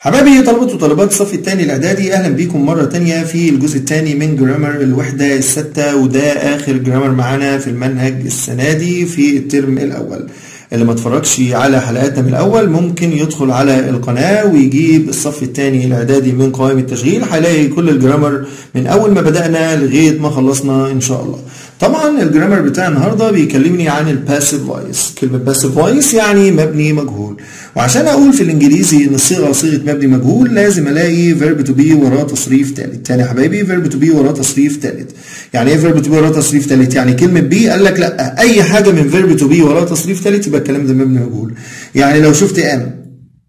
حبايبي طلبة وطالبات الصف الثاني الإعدادي، أهلا بيكم مرة تانية في الجزء الثاني من جرامر الوحدة الستة، وده آخر جرامر معانا في المنهج السنة دي في الترم الأول. اللي ما اتفرجش على حلقاتنا من الأول ممكن يدخل على القناة ويجيب الصف الثاني الإعدادي من قوائم التشغيل، هيلاقي كل الجرامر من أول ما بدأنا لغاية ما خلصنا إن شاء الله. طبعا الجرامر بتاع النهارده بيكلمني عن الباسيف فويس. كلمة باسيف فويس يعني مبني مجهول، وعشان اقول في الانجليزي ان الصيغه صيغه مبني مجهول لازم الاقي فيرب تو بي وراه تصريف ثالث. تاني يا حبايبي، فيرب تو بي وراه تصريف ثالث. يعني ايه فيرب تو بي وراه تصريف ثالث؟ يعني كلمه بي قال لك لا، اي حاجه من فيرب تو بي وراه تصريف ثالث يبقى الكلام ده مبني مجهول. يعني لو شفت ام،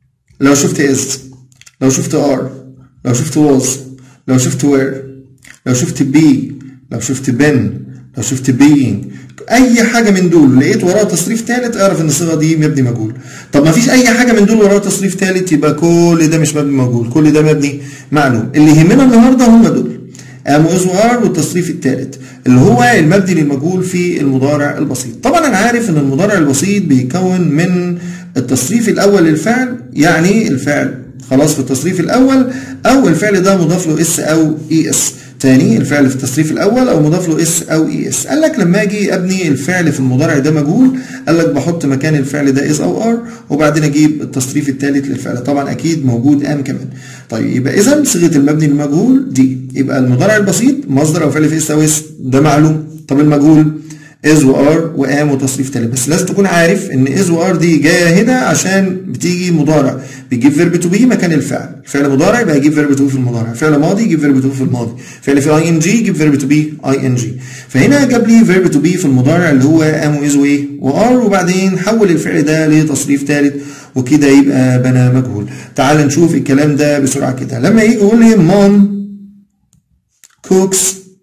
لو شفت از، لو شفت ار، لو شفت واز، لو شفت وير، لو شفت بي، لو شفت بن، لو شفت being، اي حاجه من دول لقيت وراها تصريف ثالث اعرف ان الصيغه دي مبني مجهول. طب ما فيش اي حاجه من دول وراها تصريف ثالث يبقى كل ده مش مبني مجهول، كل ده مبني معلوم. اللي يهمنا النهارده هم دول ام واز وار والتصريف الثالث اللي هو المبني للمجهول في المضارع البسيط. طبعا انا عارف ان المضارع البسيط بيكون من التصريف الاول للفعل، يعني الفعل خلاص في التصريف الاول او الفعل ده مضاف له اس او اي اس. تاني، الفعل في التصريف الاول او مضاف له اس او اي اس. قال لك لما اجي ابني الفعل في المضارع ده مجهول، قال لك بحط مكان الفعل ده اس او ار وبعدين اجيب التصريف الثالث للفعل، طبعا اكيد موجود ام كمان. طيب يبقى اذا صيغه المبني المجهول دي، يبقى المضارع البسيط مصدر او فعل في اس او اس، ده معلوم. طب المجهول از وار وام وتصريف ثالث، بس لازم تكون عارف ان از وار دي جايه هنا عشان بتيجي مضارع بيجيب فيرب تو بي مكان الفعل. فعل مضارع يبقى يجيب فيرب تو بي في المضارع، فعل ماضي يجيب فيرب تو بي في الماضي، فعل في اي ان جي يجيب فيرب تو بي اي ان جي. فهنا جاب لي فيرب تو بي في المضارع اللي هو ام واز وايه وار، وبعدين حول الفعل ده لتصريف ثالث وكده يبقى بنى مجهول. تعال نشوف الكلام ده بسرعه كده. لما يجي يقول لي مام cooks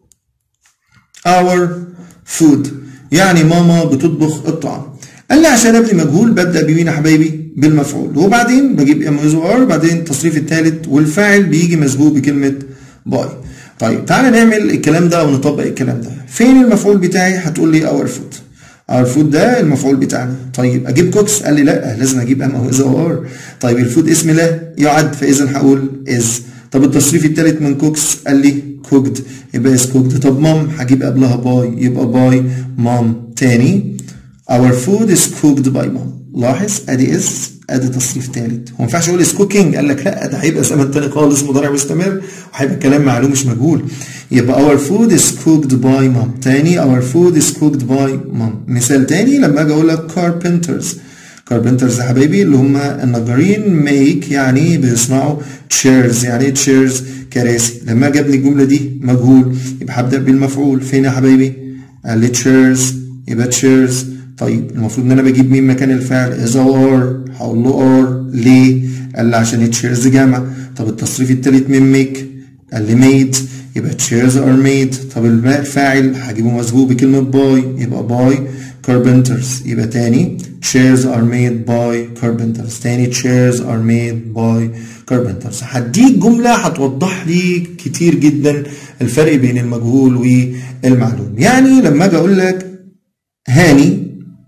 our food، يعني ماما بتطبخ الطعام. قال لي عشان ابني مجهول ببدا بمين يا حبايبي؟ بالمفعول، وبعدين بجيب ام از ار، بعدين التصريف الثالث، والفاعل بيجي مسبوق بكلمه باي. طيب تعالى نعمل الكلام ده ونطبق الكلام ده. فين المفعول بتاعي؟ هتقول لي اور فود. اور فود ده المفعول بتاعنا. طيب اجيب كوكس؟ قال لي لا، لازم اجيب ام او از او ار. طيب الفود اسم لا يعد، فاذا هقول از. طب التصريف الثالث من كوكس؟ قال لي cooked، يبقى is cooked. طب مام هجيب قبلها باي، يبقى باي مام. تاني our food is cooked by mom. لاحظ ادي is ادي تصريف ثالث. هو ما ينفعش اقول is cooking، قال لك لا، ده هيبقى زمن ثاني خالص، مضارع مستمر وهيبقى الكلام معلوم مش مجهول. يبقى our food is cooked by mom. تاني our food is cooked by mom. مثال تاني لما اجي اقول لك carpenters. كاربنترز يا حبايبي اللي هم النجارين، ميك يعني بيصنعوا، تشيرز يعني تشيرز كراسي. لما جاب لي الجمله دي مجهول يبقى هبدا بالمفعول. فين يا حبايبي؟ قال لي تشيرز يبقى تشيرز. طيب المفروض ان انا بجيب مين مكان الفعل؟ از او ار، هقول له ار. ليه؟ قال لي عشان تشيرز جمع. طب التصريف الثالث من ميك؟ قال لي ميد، يبقى تشيرز ار ميد. طب الفاعل هجيبه مسبوق بكلمه باي، يبقى باي carpenters. يبقى تاني chairs are made by carpenters. تاني chairs are made by carpenters. هديك جملة هتوضح لي كتير جدا الفرق بين المجهول والمعلوم. يعني لما اجي اقول لك هاني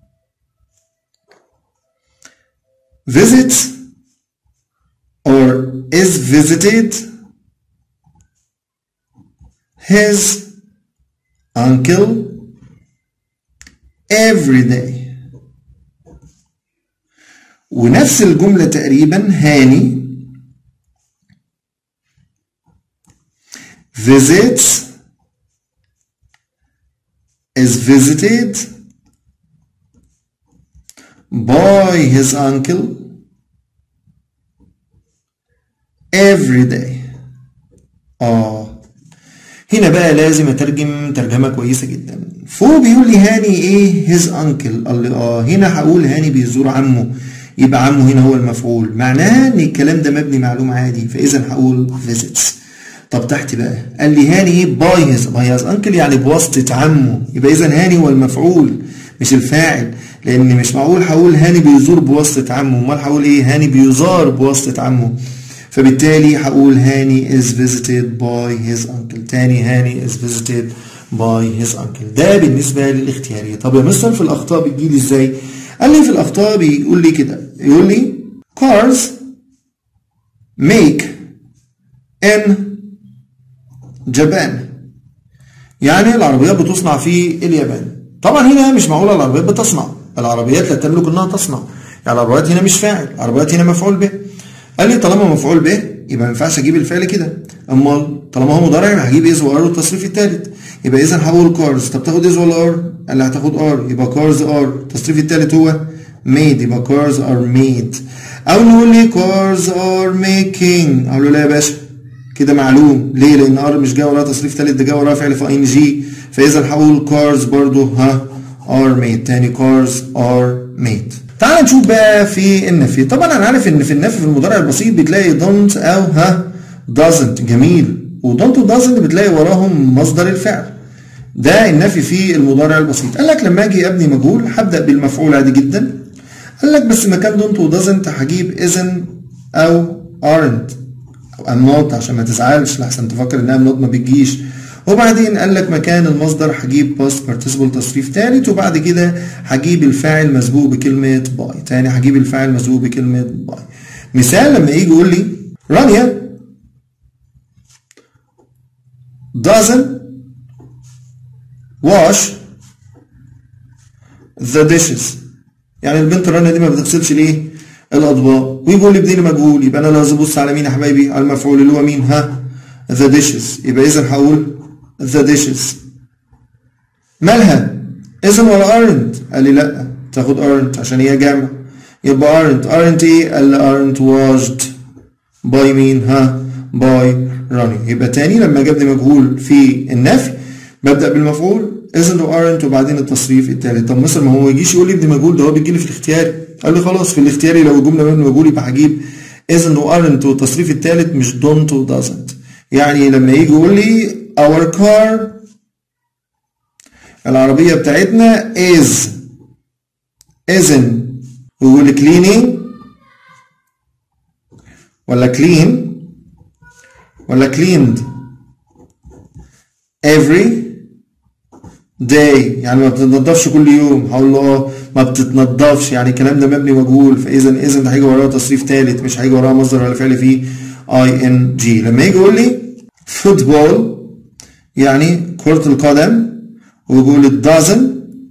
visits or is visited his uncle every day. ونفس الجملة تقريبا هاني visits is visited by his uncle every day. هنا بقى لازم اترجم ترجمه كويسه جدا. فوق بيقول لي هاني ايه؟ هيز انكل. قال لي هنا هقول هاني بيزور عمه، يبقى عمه هنا هو المفعول، معناه ان الكلام ده مبني معلوم عادي، فاذا هقول visits. طب تحت بقى قال لي هاني ايه؟ باي هيز انكل، يعني بواسطه عمه، يبقى اذا هاني هو المفعول مش الفاعل، لان مش معقول هقول هاني بيزور بواسطه عمه، امال هقول ايه؟ هاني بيزار بواسطه عمه. فبالتالي هقول هاني is visited by his uncle. تاني هاني is visited by his uncle. ده بالنسبة للاختيارية. طب يا مستر في الأخطاء بتجيلي ازاي؟ قال لي في الأخطاء بيقول لي كده، يقول لي cars make in Japan. يعني العربيات بتصنع في اليابان. طبعا هنا مش معقولة العربيات بتصنع، العربيات لا تملك انها تصنع، يعني العربيات هنا مش فاعل، العربيات هنا مفعول به. قال لي طالما مفعول به يبقى ما ينفعش اجيب الفعل كده، امال طالما هو مضارع يبقى هجيب از وار والتصريف الثالث، يبقى اذا هقول كارز. طب تاخد از ولا ار؟ قال لي هتاخد ار، يبقى كارز ار. التصريف الثالث هو made، يبقى cars are made. او نقول لي cars are making، اقول له لا يا باشا كده معلوم ليه؟ لان ار مش جاي وراها تصريف ثالث، ده جاي وراها فعل في ان جي، فاذا هقول cars برضو are made. تاني cars are made. تعال نشوف بقى في النفي. طبعا انا عارف ان في النفي في المضارع البسيط بتلاقي don't او doesn't، جميل، و don't و doesn't بتلاقي وراهم مصدر الفعل. ده النفي في المضارع البسيط. قال لك لما اجي ابني مجهول هبدا بالمفعول عادي جدا. قال لك بس مكان don't و doesn't هجيب isn't او aren't او am not عشان ما تزعلش لحسن تفكر انها am not ما بتجيش. وبعدين قال لك مكان المصدر هجيب past participle تصريف ثالث، وبعد كده هجيب الفاعل مسبوق بكلمة by. تاني هجيب الفاعل مسبوق بكلمة by. مثال لما يجي يقول لي رانيا doesn't wash the dishes. يعني البنت رانيا دي ما بتغسلش ليه؟ الأطباق. ويقول لي بديني مجهول، يبقى أنا لازم أبص على مين يا حبايبي؟ على المفعول اللي هو مين؟ the dishes. يبقى إذا هقول the dishes. مالها؟ isn't ولا aren't؟ قال لي لأ تاخد aren't عشان هي جامع. يبقى aren't إيه؟ قال لي aren't washed by مين؟ by رانيا. يبقى تاني لما جابني مجهول في النفي ببدأ بالمفعول isn't و aren't وبعدين التصريف التالت. طب مثلا ما هو ما يجيش يقول لي ابني مجهول، ده هو بيجي لي في الاختياري. قال لي خلاص في الاختياري لو الجملة مبني مجهول يبقى هجيب isn't و aren't والتصريف التالت مش don't و doesn't. يعني لما يجي يقول لي our car العربية بتاعتنا is isn't ويقول cleaning ولا clean ولا cleaned every day، يعني ما بتتنضفش كل يوم. هقول له ما بتتنضفش، يعني الكلام ده مبني مجهول، فاذا isn't هيجي وراها تصريف ثالث مش هيجي وراها مصدر ولا فعل فيه ing. لما يجي يقول لي فوتبول يعني كرة القدم ويقول it doesn't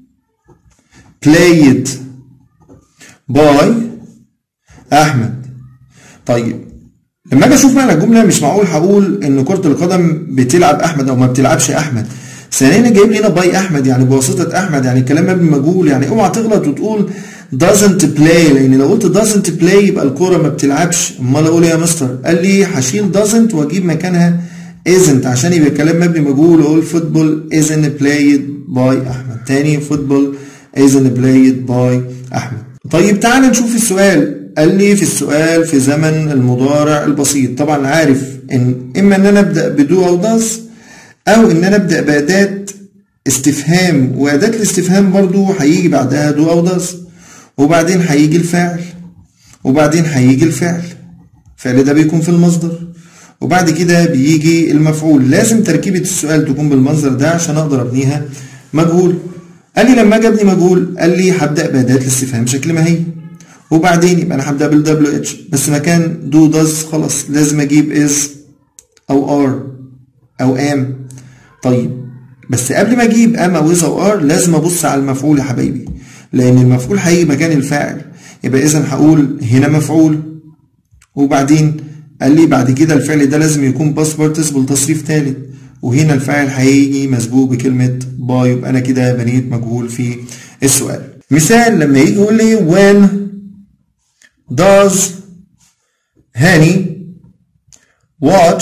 played by أحمد. طيب لما اجي اشوف معنى الجملة مش معقول هقول ان كرة القدم بتلعب أحمد او ما بتلعبش أحمد. ثانيا جايب لي هنا باي أحمد يعني بواسطة أحمد، يعني الكلام مبني مجهول. يعني اوعى تغلط وتقول doesn't play، لان لو قلت doesn't play يبقى الكورة ما بتلعبش. امال اقول يا مستر؟ قال لي هشيل doesn't واجيب مكانها isn't عشان يبقى الكلام مبني مجهول، واقول football isn't played by أحمد. تاني football isn't played by أحمد. طيب تعال نشوف السؤال. قال لي في السؤال في زمن المضارع البسيط. طبعا عارف ان اما ان انا ابدا بدو او does او ان انا ابدا باداه استفهام، واداه الاستفهام برضو هيجي بعدها دو او does وبعدين هيجي الفاعل وبعدين هيجي الفعل. الفعل ده بيكون في المصدر وبعد كده بيجي المفعول. لازم تركيبة السؤال تكون بالمنظر ده عشان اقدر ابنيها مجهول. قال لي لما اجي ابني مجهول قال لي هبدا باداه الاستفهام شكل ما هي، وبعدين يبقى انا هبدا بالدبليو اتش، بس مكان دو داز خلاص لازم اجيب از او ار او ام. طيب بس قبل ما اجيب ام او از او ار لازم ابص على المفعول يا حبايبي، لان المفعول هيجي مكان الفاعل. يبقى اذا هقول هنا مفعول وبعدين قال لي بعد كده الفعل ده لازم يكون باست بارتيسيبل تصريف ثالث، وهنا الفاعل هيجي مسبوق بكلمه باي. يبقى انا كده بنيت مجهول في السؤال. مثال لما يجي يقول لي when does هاني watch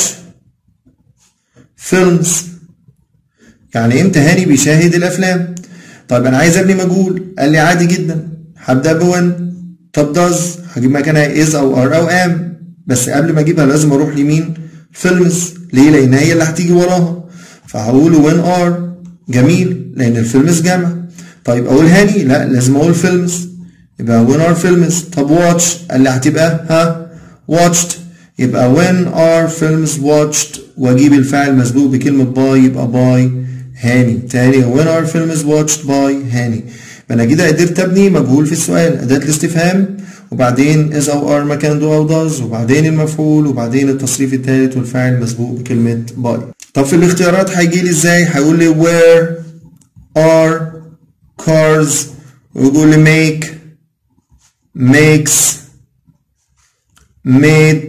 films، يعني امتى هاني بيشاهد الافلام. طيب انا عايز ابني مجهول. قال لي عادي جدا هبدا بون. طب does هجيب مكانها is او are او am، بس قبل ما اجيبها لازم اروح لمين؟ فيلمز. ليه؟ لان هي اللي هتيجي وراها، فهقول when are. جميل، لان الفيلمز جمع. طيب اقول هاني؟ لا لازم اقول فيلمز، يبقى when are films. طب watch قال لي هتبقى watched، يبقى when are films watched واجيب الفاعل مسبوق بكلمة باي يبقى باي هاني. تاني when are films watched by هاني. فانا كده قدرت ابني مجهول في السؤال، اداة الاستفهام وبعدين is أو are مكان do أو does، وبعدين المفعول، وبعدين التصريف الثالث والفاعل مسبوق بكلمة by. طب في الاختيارات هيجي لي ازاي؟ هيقول لي where are cars، ويقول لي make makes made،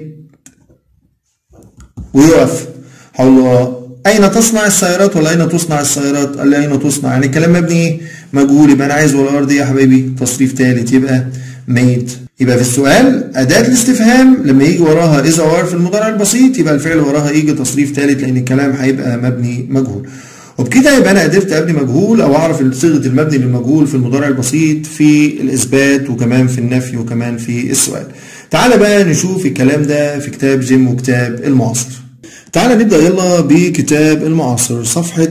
ويقف. هقول له أين تصنع السيارات ولا أين تصنع السيارات؟ قال لي أين تصنع، يعني الكلام مبني إيه؟ مجهول، يبقى أنا عايز والأرض يا حبايبي تصريف ثالث يبقى made. يبقى في السؤال أداة الاستفهام لما يجي وراها is أو are في المضارع البسيط يبقى الفعل وراها يجي تصريف ثالث لأن الكلام هيبقى مبني مجهول. وبكده يبقى أنا قدرت أبني مجهول أو أعرف صيغة المبني للمجهول في المضارع البسيط في الإثبات وكمان في النفي وكمان في السؤال. تعالى بقى نشوف الكلام ده في كتاب جيم وكتاب المعاصر. تعالى نبدأ يلا بكتاب المعاصر صفحة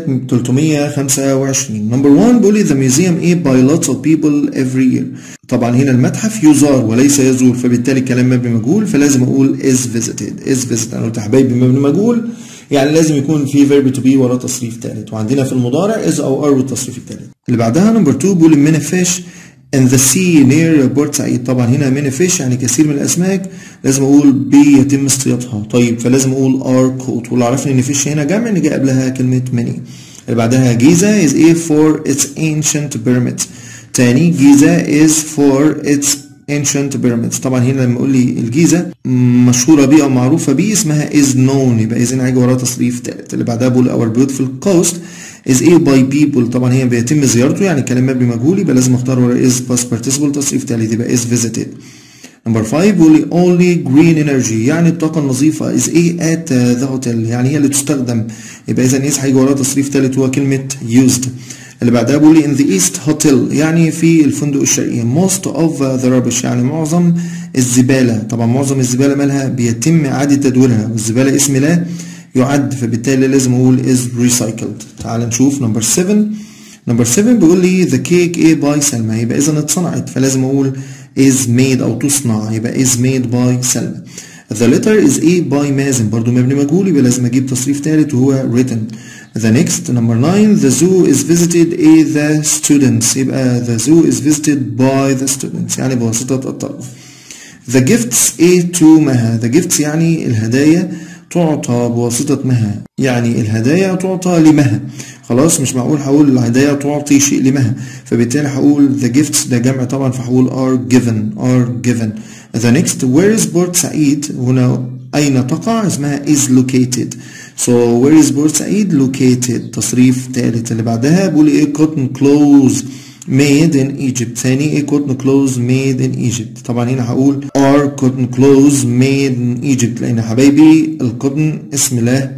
325. نمبر 1 بيقول لي the museum is by lots of people every year. طبعا هنا المتحف يزار وليس يزور، فبالتالي الكلام مبني مجهول فلازم أقول is visited. is visited أنا قلت حبايبي مبني مجهول يعني لازم يكون في verb to be وراه تصريف ثالث، وعندنا في المضارع is أو are والتصريف الثالث. اللي بعدها نمبر 2 بيقول لي many fish in the sea near بورسعيد. طبعا هنا many fish يعني كثير من الأسماك لازم أقول بيتم اصطيادها، طيب فلازم أقول are caught، واللي عرفني إن fish هنا جمع إن جاء قبلها كلمة many. اللي بعدها جيزة is a for its ancient pyramids. تاني جيزة is for its ancient pyramids. طبعا هنا لما أقول لي الجيزة مشهورة بيه أو معروفة بيه اسمها is known، يبقى إذن هيجي وراها تصريف ثالث. اللي بعدها بقول our beautiful coast is a by people. طبعا هي بيتم زيارته يعني كلام مبني مجهول يبقى لازم اختار ورا is past participle تصريف ثالث يبقى is visited. نمبر 5 بيقول لي only green energy يعني الطاقة النظيفة is a at the hotel يعني هي اللي تستخدم، يبقى إذا is هيجي وراها تصريف ثالث هو كلمة used. اللي بعدها بيقول لي in the east hotel يعني في الفندق الشرقي most of the rubbish يعني معظم الزبالة. طبعا معظم الزبالة مالها بيتم إعادة تدويرها، والزبالة اسم لا يعد فبالتالي لازم أقول is recycled. تعال نشوف نمبر 7. نمبر 7 بيقول لي the cake a by سلمى، يبقى إذا اتصنعت فلازم أقول is made أو تصنع يبقى is made by سلمى. the letter is a by مازن برضو مبني مجهول يبقى لازم أجيب تصريف ثالث وهو written. The next number 9 the zoo is visited a the students يبقى the zoo is visited by the students يعني بواسطة الطلبة. the gifts a to مها. the gifts يعني الهدايا تعطى بواسطة مها، يعني الهدايا تعطى لمها. خلاص مش معقول هقول الهدايا تعطي شيء لمها، فبالتالي هقول the gifts ده جمع طبعا فهقول are given. the next where is بورسعيد هنا أين تقع اسمها is located. so where is بورسعيد located تصريف ثالث. اللي بعدها بقول ايه cotton clothes made in Egypt. ثاني ايه cotton clothes made in Egypt. طبعا هنا هقول are cotton clothes made in Egypt لأن حبايبي القطن اسم لا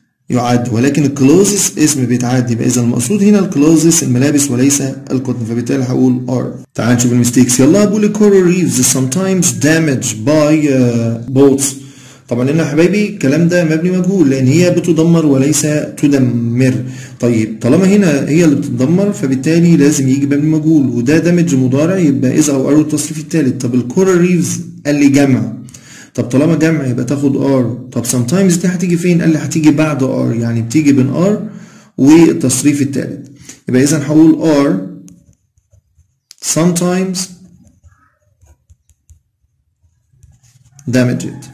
يعد ولكن الكلوزز اسم بيتعد، يبقى إذا المقصود هنا الكلوزز الملابس وليس القطن فبالتالي هقول are. تعال نشوف المستيكس يلا. بقول coral reefs sometimes damaged by boats. طبعا هنا يا حبايبي الكلام ده مبني مجهول لان هي بتدمر وليس تدمر. طيب طالما هنا هي اللي بتدمر فبالتالي لازم يجي مبني مجهول وده دامج مضارع يبقى اذا او ار التصريف الثالث. طب الكورال ريفز قال لي جمع، طب طالما جمع يبقى تاخد ار. طب sometimes دي هتيجي فين؟ قال لي هتيجي بعد ار يعني بتيجي بين ار والتصريف الثالث يبقى اذا هقول ار sometimes damaged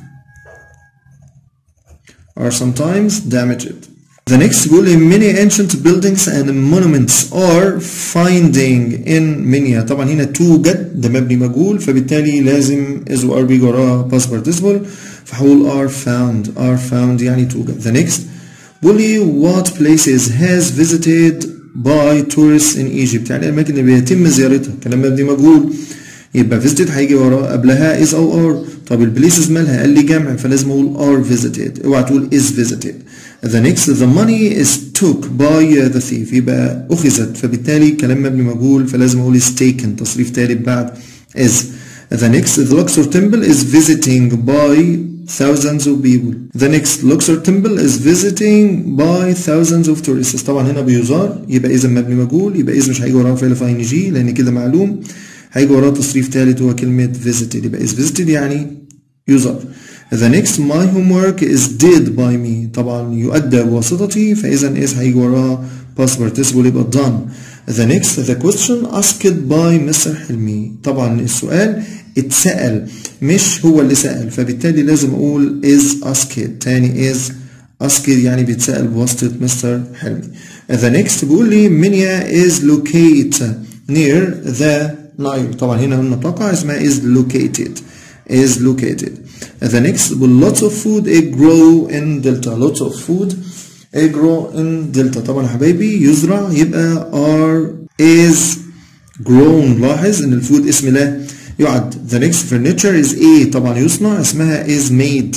are sometimes damaged. The next بيقول many ancient buildings and monuments are finding in Minya. طبعا هنا توجد ده مبني مجهول فبالتالي لازم is و are بيجي وراها past participle فهقول are found يعني توجد. The next بيقول what places has visited by tourists in Egypt يعني الأماكن اللي بيتم زيارتها كلام مبني مجهول يبقى visited هيجي وراه قبلها is أو are. طب البليسز مالها؟ قال لي جمع فلازم اقول are visited اوعى تقول is visited. The next the money is took by the thief يبقى أخذت فبالتالي كلام مبني مجهول فلازم اقول is taken تصريف ثالث بعد is. The next the Luxor temple is visiting by thousands of people. The next Luxor temple is visiting by thousands of tourists. طبعا هنا بيزار يبقى إذا مبني مجهول يبقى إذا مش هيجي وراه فعل في ING لأن كده معلوم هيجي وراه تصريف ثالث هو كلمة visited يبقى is visited يعني يزار. The next my homework is did by me طبعا يؤدى بواسطتي فإذا is هيجي وراها past participle يبقى done. The next the question asked by Mr. حلمي طبعا السؤال اتسأل مش هو اللي سأل، فبالتالي لازم اقول is asked. تاني is asked يعني بيتسأل بواسطة مستر حلمي. the next بيقول لي Minya is located near the Nile. طبعا هنا قلنا تقع اسمها is located. the next lots of food grow in delta. lots of food grow in delta. طبعا يا حبايبي يزرع يبقى are is grown. لاحظ ان الفود اسم لا يعد. the next furniture is طبعا يصنع اسمها is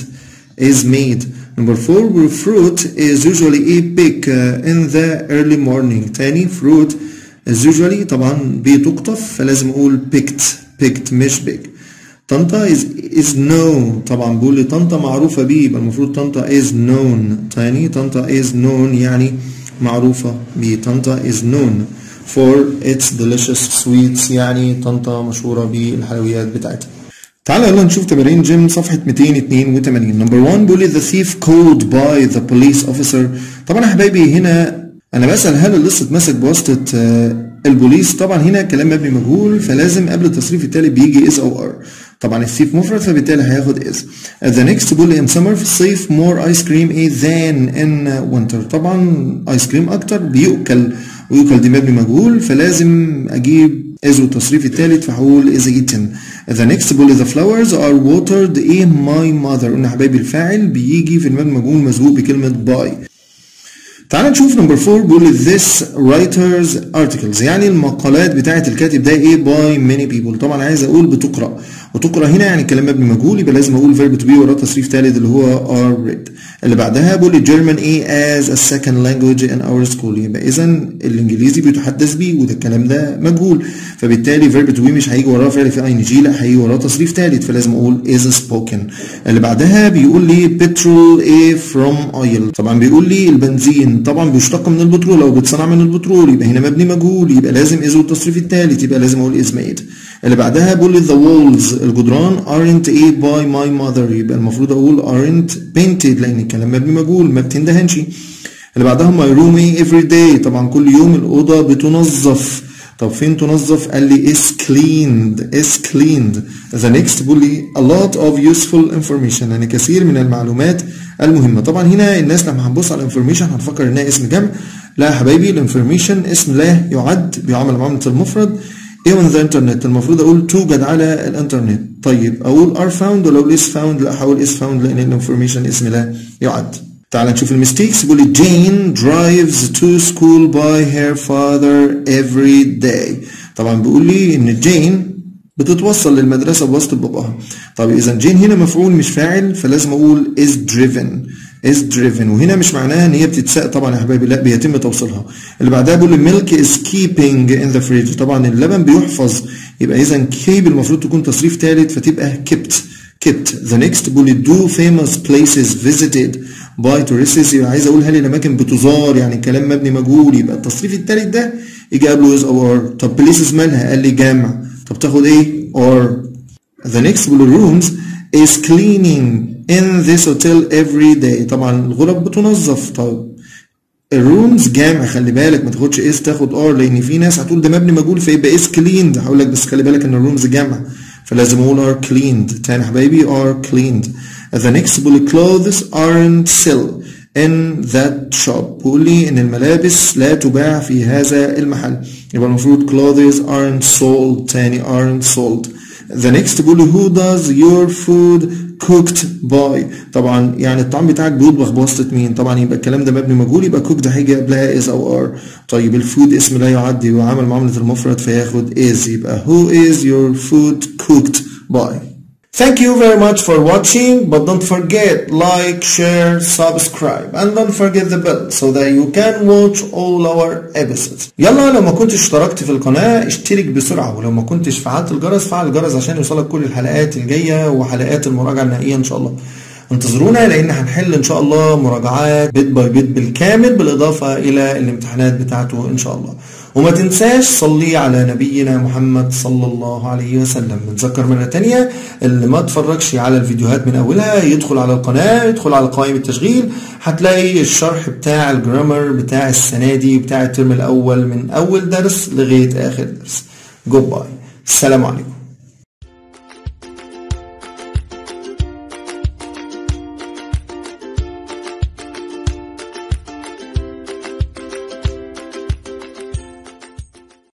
made. number 4 where fruit is usually picked in the early morning. تاني fruit is usually طبعا بتقطف فلازم اقول picked مش big. طنطا is known. طبعا بقول لي طنطا معروفة بيه يبقى المفروض طنطا is known. تاني طنطا is known يعني معروفة بيه. طنطا is known for its delicious sweets يعني طنطا مشهورة بالحلويات بتاعتها. تعالى يلا نشوف تمارين جيم صفحة 282. نمبر 1 بيقول لي the thief called by the police officer. طبعا يا حبايبي هنا أنا بسأل هل اللص اتمسك بواسطة البوليس؟ طبعا هنا كلام مبني مجهول فلازم قبل التصريف التالي بيجي is أو are. طبعا الثيف مفرد فبالتالي هياخد is. the next بيقول لي in summer في الصيف more ice cream than in winter. طبعا ايس كريم أكتر بيؤكل ويؤكل دي مبني مجهول فلازم أجيب is والتصريف الثالث فهقول is eaten. the next بيقول لي the flowers are watered my mother. قلنا حبايبي الفاعل بيجي في المبني مجهول مسبوق بكلمة by. تعال نشوف نمبر 4 بيقول لي this writer's articles يعني المقالات بتاعت الكاتب ده by many people. طبعا عايز اقول بتقرأ وتقرأ هنا يعني كلام مبني مجهول يبقى لازم اقول verb to be وراه تصريف ثالث اللي هو are read. اللي بعدها بيقول لي German as a second language in our school. يبقى اذا الانجليزي بيتحدث بيه وده الكلام ده مجهول فبالتالي verb to be مش هيجي وراه فعل في ing لا هيجي وراه تصريف ثالث فلازم اقول is spoken. اللي بعدها بيقول لي petrol from oil. طبعا بيقول لي البنزين طبعا بيشتق من البترول او بيتصنع من البترول يبقى هنا مبني مجهول يبقى لازم is والتصريف الثالث يبقى لازم اقول is made. اللي بعدها بيقول لي the walls الجدران aren't by my mother يبقى المفروض اقول aren't painted لان الكلام مبني مجهول ما بتندهنش. اللي بعدها my room every day طبعا كل يوم الاوضه بتنظف. طب فين تنظف؟ قال لي is cleaned. the next بيقول لي a lot of useful information يعني كثير من المعلومات المهمه. طبعا هنا الناس لما هنبص على information هنفكر انها اسم جمع. لا يا حبايبي الانفورميشن اسم لا يعد بيعامل معامله المفرد. ايه من ذا انترنت المفروض اقول توجد على الانترنت. طيب اقول are found ولا اقول is found؟ لا هقول is found لان الانفورميشن اسم لا يعد. تعال نشوف الميستيكس. بيقول لي Jane drives to school by her father every day. طبعا بيقول لي ان جين بتتوصل للمدرسه بواسطه باباها. طب اذا جين هنا مفعول مش فاعل فلازم اقول is driven وهنا مش معناها ان هي بتتساق طبعا يا حبايبي لا بيتم توصيلها. اللي بعدها بيقول لي milk is keeping in the fridge. طبعا اللبن بيحفظ يبقى اذا keep المفروض تكون تصريف ثالث فتبقى kept. the next بيقول لي do famous places visited by tourists. يبقى عايز اقول هل الاماكن بتزار يعني كلام مبني مجهول يبقى التصريف الثالث ده يجي قبله is او are. طب places مالها؟ قال لي جمع. طب تاخد ايه؟ or. the next بيقول لي rooms is cleaning in this hotel every day. طبعا الغرف بتنظف. طب الرومز جامع خلي بالك ما تاخدش is تاخد are لان في ناس هتقول ده مبني مجهول فيبقى is cleaned. هقول لك بس خلي بالك ان الرومز جامع فلازم اقول are cleaned. تاني يا حبايبي are cleaned. the next بيقول clothes aren't sell in that shop. بيقول لي ان الملابس لا تباع في هذا المحل يبقى المفروض clothes aren't sold. تاني aren't sold. the next بيقول لي who does your food cooked by. طبعا يعني الطعام بتاعك بيطبخ بواسطة مين؟ طبعا يبقى الكلام ده مبني مجهول يبقى cooked هيجي قبلها is او are. طيب الفود اسم لا يعد وعمل معاملة المفرد فياخد is يبقى who is your food cooked by. Thank you very much for watching, but don't forget like, share, subscribe and don't forget the bell so that you can watch all our episodes. يلا لو ما كنتش اشتركت في القناة اشترك بسرعة ولو ما كنتش فعلت الجرس فعل الجرس عشان يوصلك كل الحلقات الجاية وحلقات المراجعة النهائية ان شاء الله. انتظرونا لان هنحل ان شاء الله مراجعات بيت باي بيت بالكامل بالاضافة الى الامتحانات بتاعته ان شاء الله. وما تنساش صلي على نبينا محمد صلى الله عليه وسلم. بنذكر مرة تانية اللي ما اتفرجش على الفيديوهات من اولها يدخل على القناة يدخل على قائمة التشغيل هتلاقي الشرح بتاع الجرامر بتاع السنة دي بتاع الترم الاول من اول درس لغاية اخر درس. جود باي. السلام عليكم.